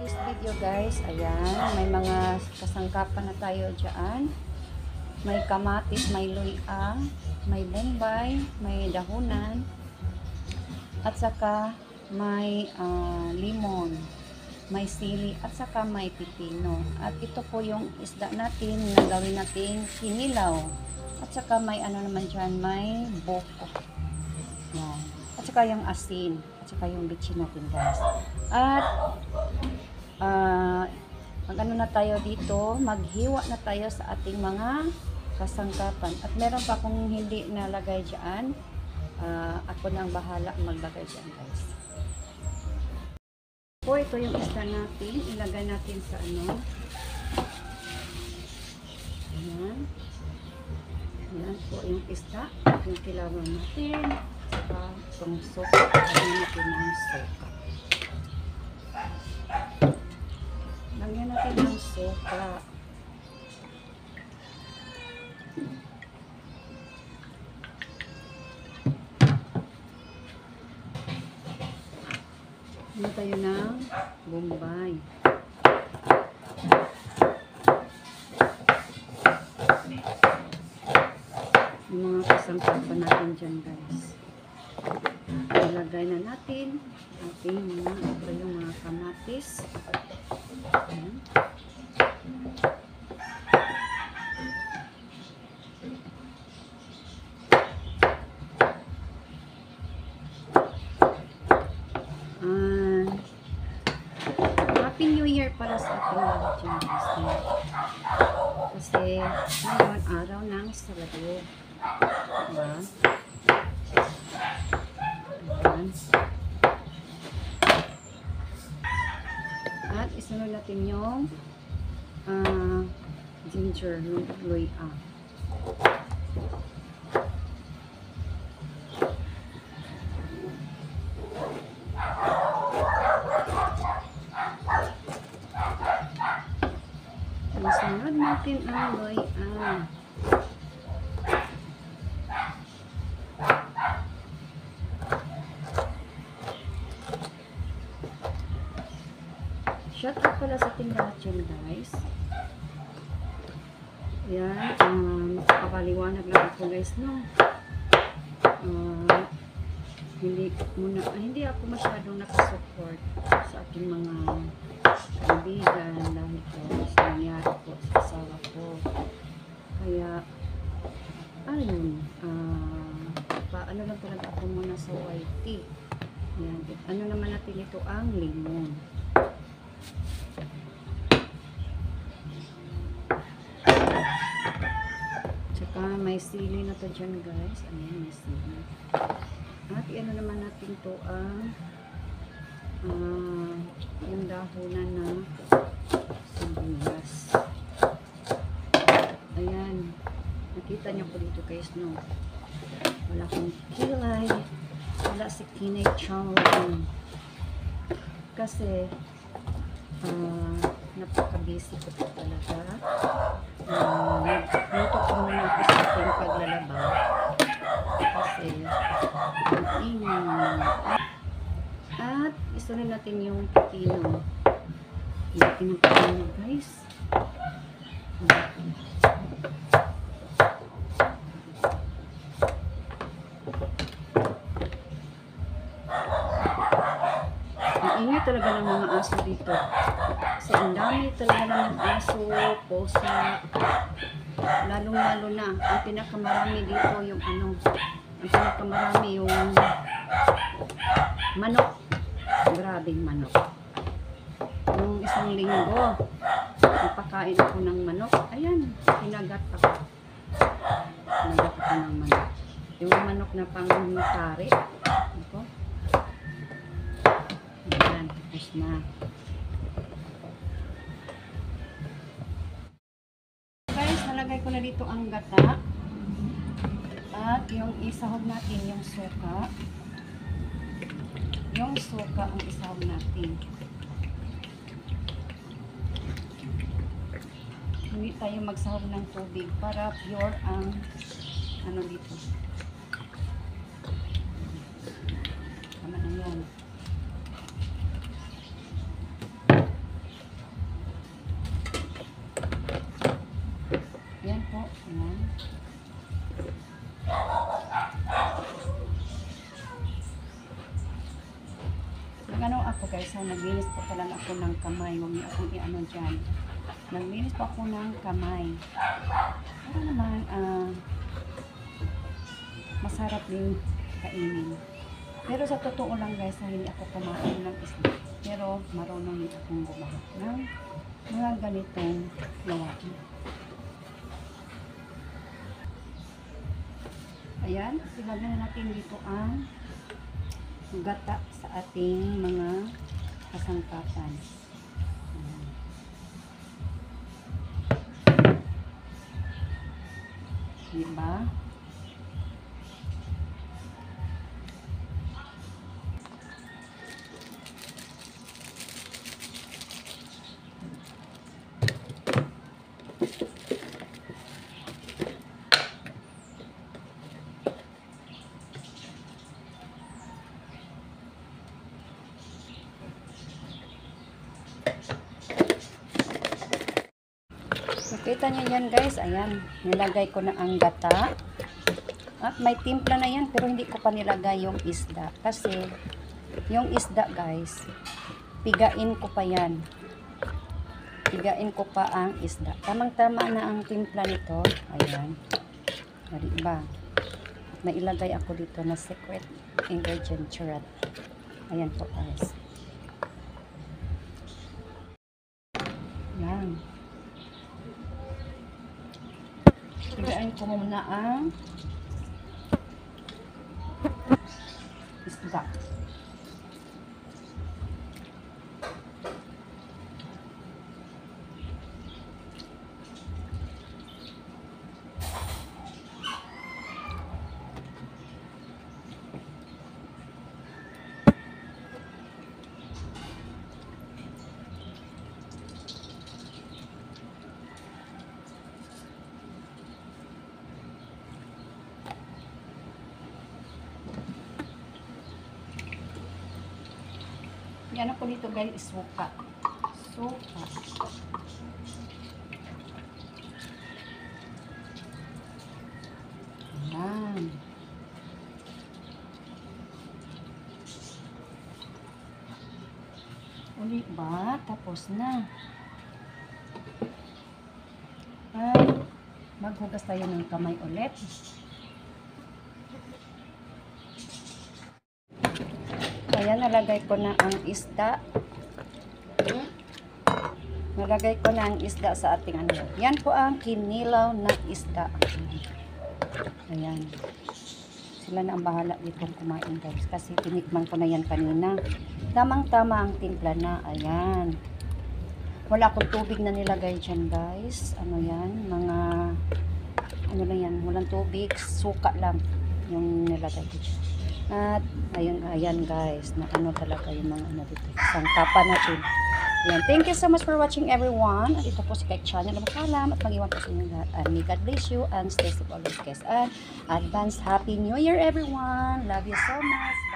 this video guys, ayan, may mga kasangkapan na tayo dyan. May kamatis, may luya, may bombay, may dahunan, at saka may limon, may sili, at saka may pipino. At ito po yung isda natin na gawin natin kinilaw. At saka may ano naman dyan, may boko. Yan. At saka yung asin, at saka yung bitchin natin guys. At mag-ano na tayo dito, maghiwa na tayo sa ating mga kasangkapan. At meron pa akong hindi nalagay dyan. Ako na ang bahala maglagay dyan guys. Po, ito yung isda natin. Ilagay natin sa ano. Ayan. Ayan po yung isda. Yung kilawan natin. Saka itong soka. Lagyan natin ang soka. Lagyan natin ang soka. Ano tayo ng bombay. Yung mga kasangkapan natin dyan guys. Ilagay na natin ating yung mga kamatis. Ayan. Happy New Year para sa ating lahat dyan guys. Kasi ngayon araw ng Sabado. Diba? Ayan. At isunod natin yung ginger, luya. Isunod natin ang luya. Shout out pala sa ating lahat yun guys. Yan, makapaliwanag lang ako guys, no? Hindi ako masyadong nakasupport sa aking mga kaibigan dahil po sa nangyari po sa asawa ko. Kaya, ayun, paano lang talaga ako muna sa YT. Yan, ano naman natin ito ang limon. May sili na to dyan guys. Ayan, may sili. At ano naman natin to ang yung dahunan na sibuyas. Ayan. Nakita niyo po dito guys, no? Wala akong kilay. Wala si Kinay Chong. Kasi napaka-busy ko po talaga. Nagluto ko muna ako sa aking paglalaba kasi at isunod natin yung pipino. Yung pipino guys. Ang ingay talaga ng mga aso dito. Kasi ang dami talaga ng aso, posa. Lalong-lalo na. Ang pinakamarami dito yung ano. Ang pinakamarami yung manok. Grabing manok. Nung isang linggo, napakain ako ng manok. Ayan, hinagat ako. Hinagat ako ng manok. Yung manok na pang-kari. Ito. Ayan, tapos na. Guys, nalagay ko na dito ang gata. At yung isahog natin, yung suka. Yung suka ang isahog natin. Hindi tayo magsahog ng tubig para pure ang ano dito. Tama na yan. Nag-ano ako guys, naglinis po talaga ako ng kamay. Huwag niyo akong i-ano dyan. Naglinis po ako ng kamay. Para naman, masarap din kainin. Pero sa totoo lang guys, hindi ako kumain ng isda. Pero marunong din akong gumawa ng mga ganitong gawain. Ayan, ilagay na natin dito ang gata sa ating mga kasangkapan. Ayan. Diba? Nakita niyo yan guys, ayan, nilagay ko na ang gata. At may timpla na yan, pero hindi ko pa nilagay yung isda. Kasi, yung isda guys, pigain ko pa yan. Pigain ko pa ang isda. Tamang-tama na ang timpla nito. Ayan. Diba? May ilagay ako dito na secret ingredient churat. Ayan po guys. Ayan. Pigain ko muna ang isda. Yan ako dito guys, suka. Suka. Ayan. Uli ba? Tapos na. Ay, maghugas tayo ng kamay ulit. Ayan, nalagay ko na ang isda. Nalagay ko na ang isda sa ating ano. Yan po ang kinilaw na isda. Ayan. Sila na ang bahala dito kumain guys. Kasi tinikman ko na yan kanina. Tamang-tama ang timpla na. Ayan. Wala akong tubig na nilagay dyan guys. Ano yan? Mga ano lang yan. Walang tubig. Suka lang yung nilagay ko dyan. At ayan guys, na ano talaga yung mga ano dito, sangkapan natin. Ayan, thank you so much for watching everyone. At ito po si Kek Channel. Magpaalam at mag-iwan po sa inyo lahat. And may God bless you and stay safe always guys. And advance Happy New Year everyone. Love you so much.